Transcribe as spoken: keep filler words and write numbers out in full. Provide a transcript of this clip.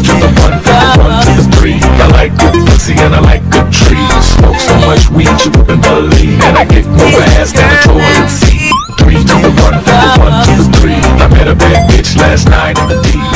to the one, from the one to the three. I like good pussy and I like good trees. Smoke so much weed you wouldn't believe, and I get more ass than a toilet seat. Three to the one, from the one to the three. I met a bad bitch last night in the D.